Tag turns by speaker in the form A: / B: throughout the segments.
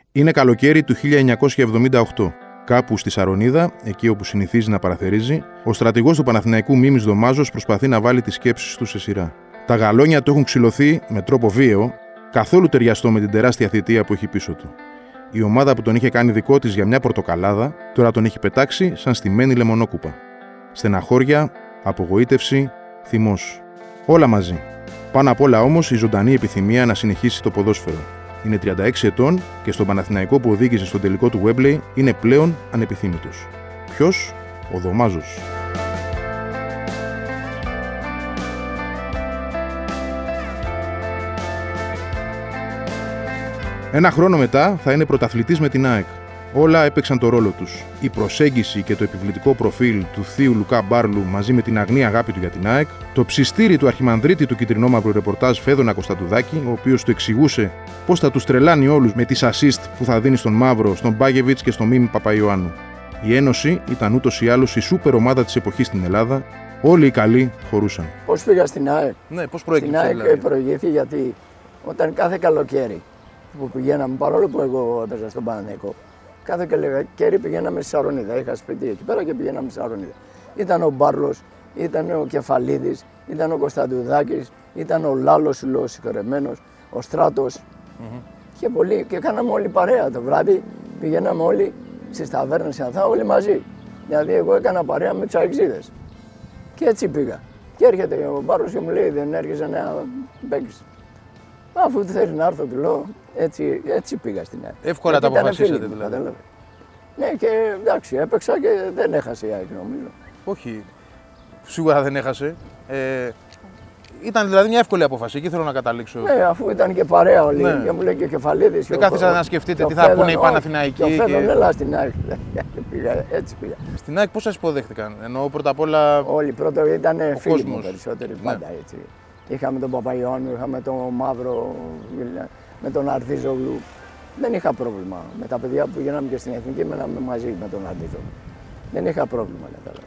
A: Είναι καλοκαίρι του 1978. Κάπου στη Σαρονίδα, εκεί όπου συνηθίζει να παραθερίζει, ο στρατηγός του Παναθηναϊκού Μίμης Δωμάζος προσπαθεί να βάλει τις σκέψεις του σε σειρά. Τα γαλόνια του έχουν ξυλωθεί με τρόπο βίαιο, καθόλου ταιριαστό με την τεράστια θητεία που έχει πίσω του. Η ομάδα που τον είχε κάνει δικό της για μια πορτοκαλάδα, τώρα τον έχει πετάξει σαν στημένη λεμονόκουπα. Στεναχώρια, απογοήτευση, θυμός. Όλα μαζί. Πάνω απ' όλα όμως η ζωντανή επιθυμία να συνεχίσει το ποδόσφαιρο. Είναι 36 ετών και στον Παναθηναϊκό που οδήγησε στο τελικό του Wembley είναι πλέον ανεπιθύμητος. Ποιος? Ο Δωμάζος. Ένα χρόνο μετά θα είναι πρωταθλητής με την ΑΕΚ. Όλα έπαιξαν το ρόλο τους. Η προσέγγιση και το επιβλητικό προφίλ του θείου Λουκά Μπάρλου μαζί με την αγνή αγάπη του για την ΑΕΚ, το ψιστήρι του αρχιμανδρίτη του κυτρινόμαυρου ρεπορτάζ Φέδωνα Κωνσταντουδάκη, ο οποίος του εξηγούσε πώς θα τους τρελάνει όλους με τις assist που θα δίνει στον Μαύρο, στον Μπάγεβιτς και στον Μίμη Παπαϊωάννου. Η Ένωση ήταν ούτως ή άλλως η σούπερ ομάδα της εποχής στην Ελλάδα. Όλοι οι καλοί χωρούσαν.
B: Πώς πήγα στην ΑΕΚ?
A: Ναι, πώς προέκυψε?
B: Στην ΑΕΚ προηγήθη γιατί όταν κάθε καλοκαίρι που πηγαίναμε, παρόλο που εγώ έπαιζα στον Παναθηναϊκό, κάθε καλοκαίρι πηγαίναμε στη Σαρονίδα. Είχα σπίτι εκεί πέρα και πηγαίναμε στη Σαρονίδα. Ήταν ο Μπάρλος, ήταν ο Κεφαλίδης, ήταν ο Κωνσταντουδάκης, ήταν ο Λάλος ο συγχωρεμένος, ο Στράτος. Και πολλοί, και κάναμε όλοι παρέα. Το βράδυ πηγαίναμε όλοι στις ταβέρνες στην Αθήνα, όλοι μαζί. Δηλαδή, εγώ έκανα παρέα με τους αεξίδες. Και έτσι πήγα. Και έρχεται ο Μπάρλος και μου λέει: δεν έρχεσαι να παίξεις? Αφού θέλει να έρθω, του λέω, έτσι πήγα στην ΑΕΚ.
A: Εύκολα τα αποφασίσατε δηλαδή.
B: Ναι, και εντάξει, έπαιξα και δεν έχασε η ΑΕΚ, νομίζω.
A: Όχι, σίγουρα δεν έχασε. Ήταν δηλαδή μια εύκολη απόφαση, εκεί θέλω να καταλήξω.
B: Ναι, αφού ήταν και παρέα όλοι. Ναι. Και μου λέει και ο Κεφαλίδης.
A: Δεν κάθισατε να σκεφτείτε τι θα πούνε οι Παναθηναϊκοί.
B: Και ο Φέδων, έλα στην ΑΕΚ. Έτσι πήγα.
A: Στην ΑΕΚ πώς σας υποδέχτηκαν? Εννοώ πρώτα απ' όλα.
B: Όλοι πρώτα ήταν φίλοι μου περισσότεροι, πάντα έτσι. Είχαμε τον Παπαϊωάννου, είχαμε τον Μαύρο, με τον Αρδίζογλου. Δεν είχα πρόβλημα. Με τα παιδιά που πηγαίναμε και στην Εθνική, μέναμε μαζί με τον Αρδίζογλου. Δεν είχα πρόβλημα, κατάλαβα.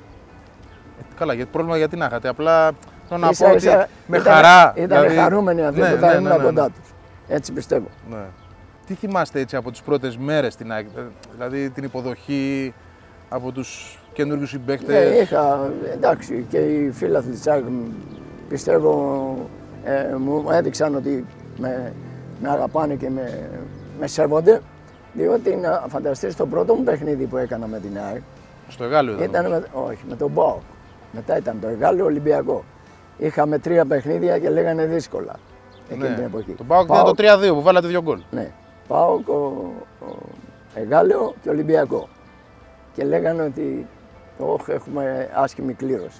A: Καλά, πρόβλημα γιατί να είχατε. Απλά θέλω να πω ότι με χαρά.
B: Ήταν χαρούμενοι αυτοί που θα ήμουν κοντά τους. Έτσι πιστεύω.
A: Ναι. Τι θυμάστε έτσι από τις πρώτες μέρες στην ΑΕΚ, δηλαδή την υποδοχή από τους καινούριους συμπαίκτες?
B: Ναι, είχα, εντάξει, και οι φίλαθλοι της ΑΕΚ πιστεύω μου έδειξαν ότι με αγαπάνε και με σέβονται, διότι να φανταστείς το πρώτο μου παιχνίδι που έκανα με την ΑΕΚ.
A: Στο Εγάλεο ήταν?
B: Όχι, με τον ΠΑΟΚ. Μετά ήταν το Εγάλεο Ολυμπιακό. Είχαμε 3 παιχνίδια και λέγανε δύσκολα εκείνη την εποχή.
A: Το ΠΑΟΚ ήταν το 3-2 που βάλατε 2 γκολ.
B: Ναι, ΠΑΟΚ, Εγάλεο και Ολυμπιακό. Και λέγανε ότι έχουμε άσχημη κλήρωση.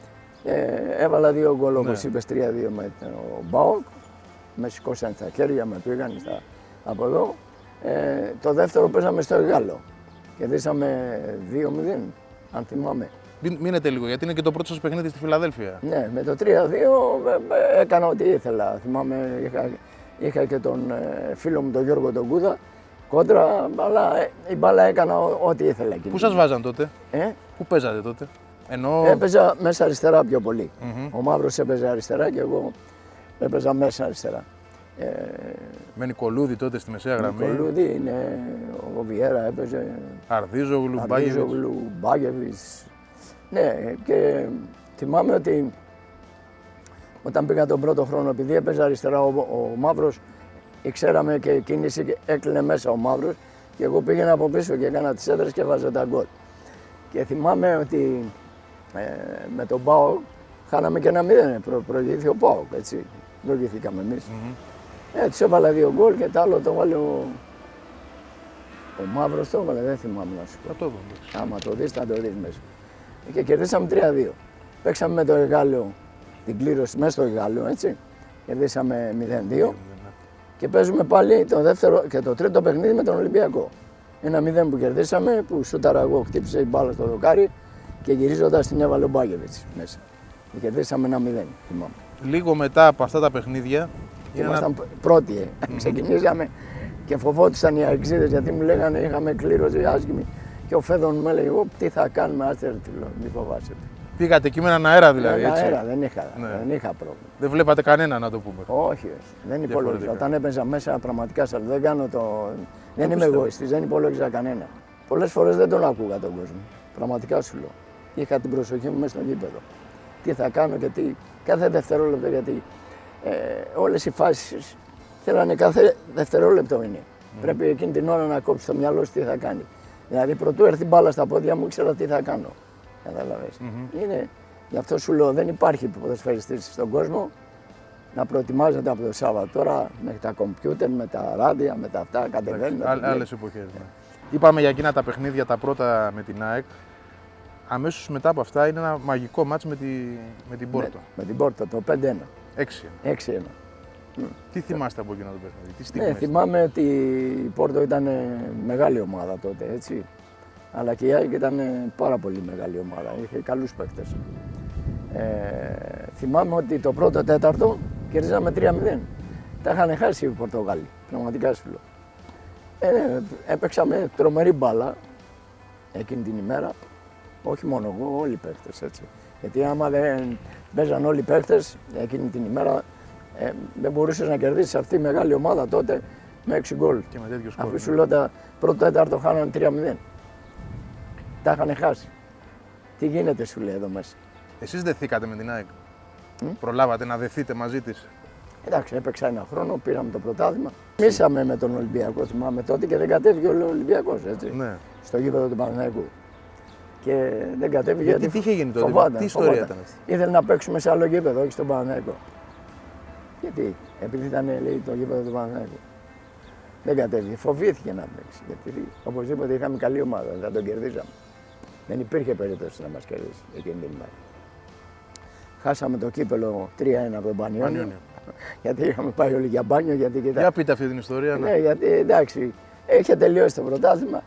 B: Έβαλα 2 γκολ, όπως είπες, 3-2 με τον ΠΑΟΚ. Με σηκώσαν στα χέρια, με πήγαν από εδώ. Το δεύτερο παίζαμε στο Εγάλεο. Κερδίσαμε 2-0, αν θυμάμαι.
A: Μείνετε λίγο, γιατί είναι και το πρώτο σας παιχνίδι στη Φιλαδέλφια.
B: Ναι, με το 3-2 έκανα ό,τι ήθελα. Θυμάμαι, είχα και τον φίλο μου τον Γιώργο τον Κούδα κόντρα, αλλά η μπάλα έκανα ό,τι ήθελα.
A: Πού σας βάζαν τότε? Πού παίζατε τότε?
B: Έπαιζα μέσα αριστερά πιο πολύ. Ο Μαύρος έπαιζε αριστερά και εγώ έπαιζα μέσα αριστερά.
A: Με Νικολούδη τότε στη μεσαία γραμμή.
B: Νικολούδη, είναι, ο Βιέρα έπαιζε.
A: Αρδίζογλου,
B: Μπάγεβιτς. Ναι, και θυμάμαι ότι όταν πήγα τον πρώτο χρόνο, επειδή έπαιζε αριστερά ο Μαύρος, ξέραμε και κίνηση και έκλεινε μέσα ο Μαύρος και εγώ πήγαινα από πίσω και έκανα τις έδρες και βάζα τα γκολ. Και θυμάμαι ότι με τον ΠΑΟΚ χάναμε και 1-0, προηγήθηκε ο ΠΑΟΚ, έτσι, προηγήθηκαμε εμείς. Έτσι έβαλα 2 γκολ και το άλλο το βάλε ο Μαύρος, το έβαλε, δεν θυμάμαι να σου πω. Άμα το δεις θα το δεις μέσα. Και κερδίσαμε 3-2. Παίξαμε με το Εγάλεο, την κλήρωση μέσα στο Εγάλεο, έτσι. Κερδίσαμε 0-2 και παίζουμε πάλι το δεύτερο και το τρίτο παιχνίδι με τον Ολυμπιακό. 1-0 που κερδίσαμε, που σούταρα εγώ, χτύπησε η μπάλα στο δοκάρι και γυρίζοντας την έβαλε ο Μπάγεβιτς μέσα. Και κερδίσαμε 1-0, θυμάμαι.
A: Λίγο μετά από αυτά τα παιχνίδια.
B: Ήμασταν πρώτοι. Ξεκινήσαμε και φοβόντουσαν οι αεξίδες γιατί μου λέγανε είχαμε κλήρωση άσχημη. Και ο Φέδων μου έλεγε: εγώ τι θα κάνουμε, άστε, μη φοβάσαι.
A: Πήγατε εκεί με έναν αέρα δηλαδή. Έτσι.
B: Αέρα, δεν είχα πρόβλημα.
A: Δεν βλέπατε κανέναν, να το πούμε.
B: Όχι, δεν υπολόγιζα. Όταν έπαιζα μέσα, πραγματικά δεν κάνω το. Δεν είμαι εγωιστής, δεν υπολόγιζα κανένα. Πολλές φορές δεν τον άκουγα τον κόσμο. Πραγματικά σου λέω. Είχα την προσοχή μου μέσα στο γήπεδο. Τι θα κάνω και τι. Κάθε δευτερόλεπτο, γιατί όλες οι φάσεις θέλανε κάθε δευτερόλεπτο είναι. Πρέπει εκείνη την ώρα να κόψει το μυαλό σου τι θα κάνει. Δηλαδή, πρωτού έρθει μπάλα στα πόδια μου, ήξερα τι θα κάνω. Καταλαβες. Είναι, γι' αυτό σου λέω, δεν υπάρχει ποδοσφαιριστής στον κόσμο να προετοιμάζεται από το Σάββατο. Τώρα με τα κομπιούτερ, με τα ράδια, με τα αυτά κατεβαίνουν.
A: Άλλες εποχές. Ναι. Είπαμε για εκείνα τα παιχνίδια τα πρώτα με την ΑΕΚ. Αμέσως μετά από αυτά είναι ένα μαγικό μάτς με την Πόρτο.
B: Με την Πόρτο, το 5-1.
A: 6-1. Τι θυμάστε από εκείνο το παιχνίδι, τι στιγμές?
B: Θυμάμαι ότι η Πόρτο ήταν μεγάλη ομάδα τότε, έτσι. Αλλά και η ΑΕΚ ήταν πάρα πολύ μεγάλη ομάδα, είχε καλούς παίκτες. Θυμάμαι ότι το πρώτο τέταρτο κερδίζαμε 3-0. Τα είχαν χάσει οι Πορτογάλοι, πραγματικά σου λέω. Έπαιξαμε τρομερή μπάλα εκείνη την ημέρα. Όχι μόνο εγώ, όλοι οι παίκτες, έτσι. Γιατί άμα δεν παίζαν όλοι οι παίκτες εκείνη την ημέρα, δεν μπορούσες να κερδίσεις αυτή η μεγάλη ομάδα τότε με 6 γκολ.
A: Και με τέτοιους γκολ.
B: Αφού σου λέω τα πρώτο τέταρτο χάνανε 3-0. Τα είχαν χάσει. Τι γίνεται, σου λέει εδώ μέσα.
A: Εσείς δεθήκατε με την ΑΕΚ? Προλάβατε να δεθείτε μαζί της?
B: Εντάξει, έπαιξα ένα χρόνο, πήραμε το πρωτάθλημα. Μίσαμε με τον Ολυμπιακό, θυμάμαι τότε, και δεν κατέβηκε ο Ολυμπιακός, έτσι.
A: Ναι.
B: Στο γήπεδο του Παναθηναϊκού. Και δεν κατέβηκε
A: γιατί τι είχε γίνει τότε,
B: φοβάταν,
A: τι ιστορία ήταν αυτή?
B: Ήθελε να παίξουμε σε άλλο γήπεδο, όχι στον Παναθηναϊκό. Γιατί, επειδή ήταν, λέει, το γήπεδο του Παναθηναϊκού. Δεν κατέβηκε, φοβήθηκε να παίξει. Γιατί οπωσδήποτε είχαμε καλή ομάδα, δεν τον κερδίζαμε. Δεν υπήρχε περίπτωση να μας κερδίσει εκείνη την ημέρα. Χάσαμε το κύπελο 3-1 από τον Πανιόνιο. Γιατί είχαμε πάει όλοι για μπάνιο.
A: Για πείτε αυτή την ιστορία.
B: Ναι, γιατί εντάξει, είχε τελειώσει το πρωτάθλημα.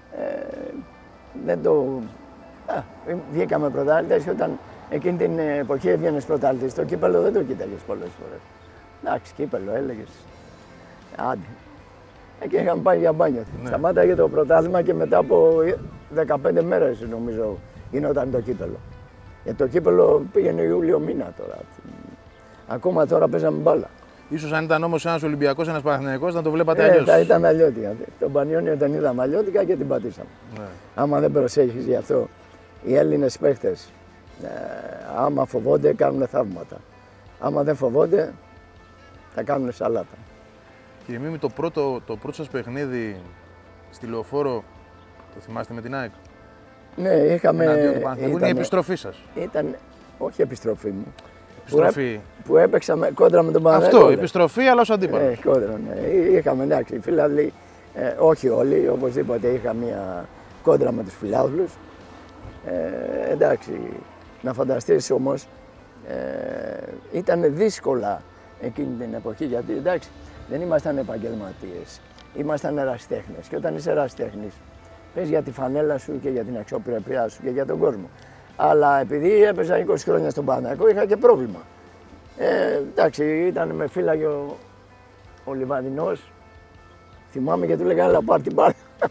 B: Βγήκαμε πρωτάθλητες και όταν εκείνη την εποχή έβγαινες πρωτάθλητης, το κύπελο δεν το κοίταγες πολλές φορές. Εντάξει, κύπελο έλεγες. Άντε. Και είχαμε πάει για μπάνιο. Ναι. Σταμάταγε το πρωτάθλημα και μετά από 15 μέρες νομίζω γινόταν το κύπελο. Γιατί το κύπελο πήγαινε Ιούλιο μήνα τώρα. Ακόμα τώρα παίζαμε μπάλα.
A: Ίσως αν ήταν όμως ένας Ολυμπιακός, ένας Παναθηναϊκός, να το βλέπατε αλλιώς.
B: Θα ήταν αλλιώτικα. Τον Πανιόνιο τον είδαμε αλλιώτικα και την πατήσαμε. Ναι. Άμα δεν προσέχεις γι' αυτό, οι Έλληνες παίχτες, άμα φοβόνται, κάνουν θαύματα. Άμα δεν φοβόνται, θα κάνουν σαλάτα.
A: Κύριε Μίμη, το πρώτο σας παιχνίδι στη Λεωφόρο, το θυμάστε με την ΑΕΚ?
B: Ναι, είχαμε.
A: Είναι η επιστροφή σας.
B: Ήταν, όχι επιστροφή μου.
A: Επιστροφή.
B: Που έπαιξαμε κόντρα με τον Παναθηναϊκό.
A: Αυτό, επιστροφή, αλλά ως αντίπαλος.
B: Κόντρα, ναι. Είχαμε, εντάξει, φίλοι, όχι όλοι, οπωσδήποτε είχα μία κόντρα με τους φιλάθλους. Εντάξει, να φανταστείς όμως, ήταν δύσκολα εκείνη την εποχή, γιατί εντάξει, δεν ήμασταν επαγγελματίες, ήμασταν ερασιτέχνες. Και όταν είσαι ερασιτέχνης, πες για τη φανέλα σου και για την αξιοπρέπειά σου και για τον κόσμο. Αλλά επειδή έπαιζα 20 χρόνια στον Παναθηναϊκό, είχα και πρόβλημα. Εντάξει, ήταν με φύλαγε ο Λιβαδινός. Θυμάμαι και του λέγανε, έλα πάρ' την μπάλα.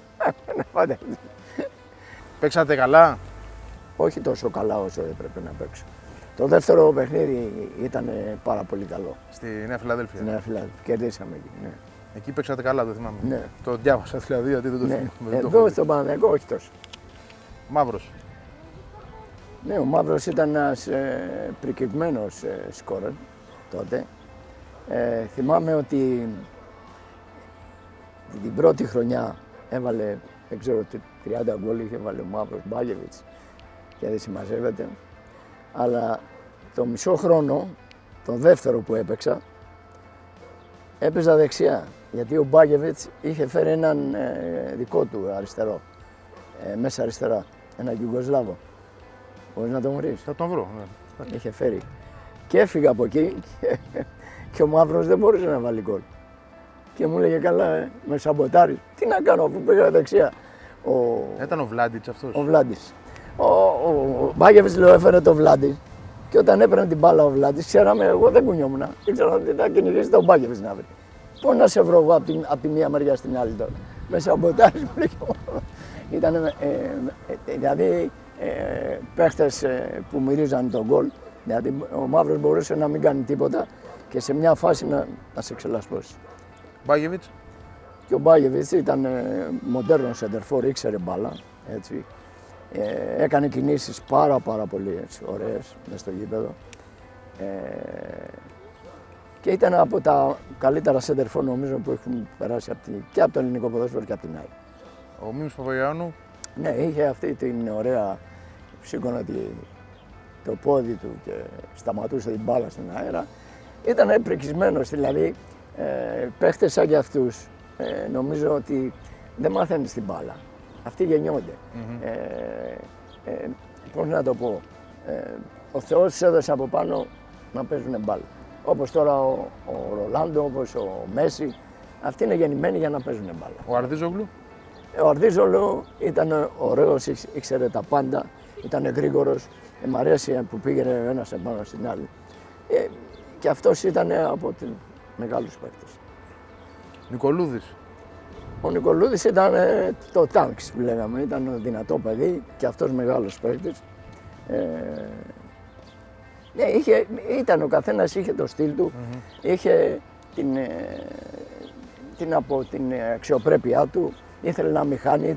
A: Παίξατε καλά?
B: Όχι τόσο καλά όσο έπρεπε να παίξω. Το δεύτερο παιχνίδι ήταν πάρα πολύ καλό.
A: Στη Νέα Φιλαδέλφια.
B: Στη Νέα Φιλαδέλφια. Κερδίσαμε εκεί. Ναι.
A: Εκεί παίξατε καλά, το θυμάμαι.
B: Ναι.
A: Το διάβασα δηλαδή, γιατί δεν το θυμάμαι.
B: Εδώ στον Παναθηναϊκό όχι τόσο.
A: Μαύρος.
B: Ναι, ο Μαύρος ήταν ένας πρικυβμένος σκόρερ τότε. Θυμάμαι ότι την πρώτη χρονιά έβαλε, δεν ξέρω, 30 γκολ είχε βάλει ο Μαύρος Μπάγεβιτς και δεν συμμαζεύεται. Αλλά το μισό χρόνο, το δεύτερο που έπαιξα, έπαιζα δεξιά. Γιατί ο Μπάγεβιτς είχε φέρει έναν δικό του αριστερό, μέσα αριστερά, έναν Ιουγκοσλάβο. Μπορείς να τον βρεις?
A: Θα τον βρω, ναι.
B: Είχε φέρει. Και έφυγα από εκεί και ο Μαύρος δεν μπορούσε να βάλει γκολ. Και μου έλεγε, καλά, με σαμποτάρεις. Τι να κάνω αφού πήγα δεξιά.
A: Ήταν ο Βλάντιτς αυτός.
B: Ο Βλάντιτς. Ο Μπάγεβιτς, λέω, έφερε το Βλάντιτς. Και όταν έπαιρνε την μπάλα ο Βλάντιτς, ξέραμε, εγώ δεν κουνιόμουν. Ήξερα ότι θα κυνηγήσει τον Μπάγεβιτς να βρει. Πώς να σε βρω εγώ από τη μία μεριά στην άλλη τώρα. Με σαμποτάρεις, μου λέγε. Δηλαδή παίχτες που μυρίζαν τον γκολ. Δηλαδή ο Μαύρος μπορούσε να μην κάνει τίποτα και σε μια φάση να σε ξελασπώσει.
A: Μπάγεβιτς.
B: Και ο Μπάγεβιτς ήταν μοντέρνος σεντερφόρ, ήξερε μπάλα. Έτσι. Έκανε κινήσεις πάρα πολύ ωραίες μες στο γήπεδο. Και ήταν από τα καλύτερα σεντερφόρ νομίζω που έχουν περάσει και από το ελληνικό ποδόσφαιρο και από την ΑΕΚ.
A: Ο Μίμης Παπαγιάννου.
B: Ναι, είχε αυτή την ωραία, σήκωνε το πόδι του και σταματούσε την μπάλα στην αέρα. Ήταν επρικισμένος, δηλαδή παίχτες σαν και αυτούς νομίζω ότι δεν μαθαίνεις την μπάλα. Αυτοί γεννιόνται. Πώς να το πω, ο Θεός τους έδωσε από πάνω να παίζουν μπάλα. Όπως τώρα ο Ρολάντο, όπως ο Μέση, αυτοί είναι γεννημένοι για να παίζουν μπάλα.
A: Ο Αρδίζογλου.
B: Ο Αρδίζογλου ήταν ωραίος, ήξερε τα πάντα, ήταν γρήγορος. Μ' αρέσει που πήγαινε ο ένας επάνω στην άλλη. Και αυτός ήταν από τους μεγάλους παίκτες.
A: Νικολούδης.
B: Ο Νικολούδης ήταν το τάγκς που λέγαμε, ήταν δυνατό παιδί και αυτός μεγάλος παίκτης. Ήταν ο καθένας, είχε το στυλ του, είχε την αξιοπρέπειά του, ήθελε να μην χάνει,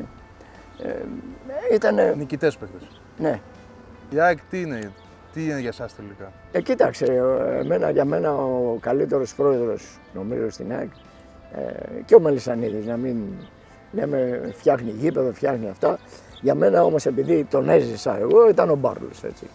B: ήτανε...
A: Νικητές παίκτες.
B: Ναι.
A: Η ΑΕΚ τι είναι για εσάς τελικά?
B: Κοίταξε, για μένα ο καλύτερος πρόεδρος νομίζω στην ΑΕΚ και ο Μελισσανίδης, να μην λέμε φτιάχνει γήπεδο, φτιάχνει αυτά. Για μένα όμως επειδή τον έζησα εγώ ήταν ο Μπάρλος, έτσι.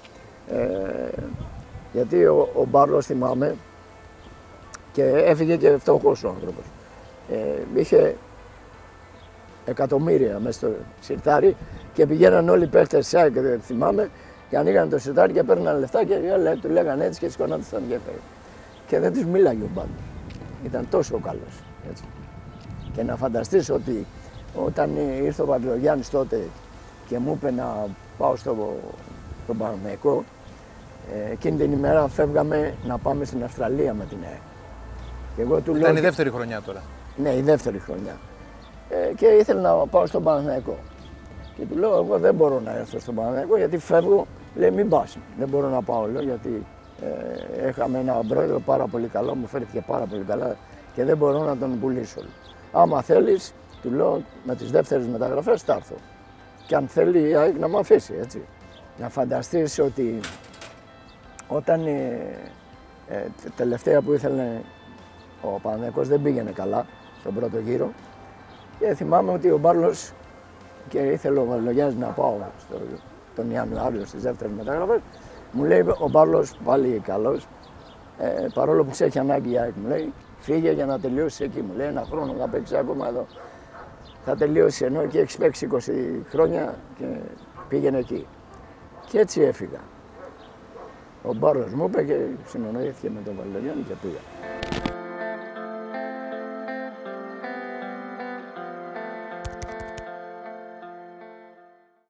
B: Γιατί ο Μπάρλος θυμάμαι και έφυγε και φτωχός ο άνθρωπος. Είχε εκατομμύρια μέσα στο σιρτάρι και πηγαίναν όλοι οι παίχτες της ΑΕΚ, θυμάμαι, και ανοίγαν το σιρτάρι και παίρναν λεφτά και του λέγανε έτσι και σηκωνόντουσαν και έφερε. Και δεν τους μίλαγε ο Μπάρλος. Ήταν τόσο καλός. Έτσι. Και να φανταστείς ότι όταν ήρθε ο Παντελογιάννης τότε και μου είπε να πάω στον Παναθηναϊκό, εκείνη την ημέρα φεύγαμε να πάμε στην Αυστραλία με την ΑΕΚ. Και εγώ του
A: Ήταν η δεύτερη χρονιά τώρα.
B: Ναι, η δεύτερη χρονιά. Και ήθελα να πάω στον Παναθηναϊκό. Και του λέω, εγώ δεν μπορώ να έρθω στον Παναθηναϊκό γιατί φεύγω. Λέει, μην πας. Δεν μπορώ να πάω, λέω, γιατί είχαμε έναν πρόεδρο πάρα πολύ καλό, μου φέρθηκε πάρα πολύ καλά και δεν μπορώ να τον πουλήσω. Άμα θέλεις, του λέω, με τις δεύτερες μεταγραφές θα έρθω. Και αν θέλει η ΑΕΚ να μου αφήσει, έτσι. Να φανταστείς ότι όταν τελευταία που ήθελε ο Παναθηναϊκός δεν πήγαινε καλά στον πρώτο γύρο και θυμάμαι ότι ο Μπάρλος και ήθελε ο Βαλογιάννης να πάω τον Ιανουάριο στις δεύτερες μεταγραφές, μου λέει ο Μπάρλος πάλι καλός, παρόλο που σε έχει ανάγκη η ΑΕΚ, μου λέει, φύγε για να τελειώσει εκεί, μου λέει, ένα χρόνο θα παίξει ακόμα εδώ. Θα τελειώσει ενώ και έχεις παίξει 20 χρόνια και πήγαινε εκεί. Και έτσι έφυγα. Ο Μπάρλος μου είπε και συνεννοήθηκε με τον Βαλογιάννη και πήγα.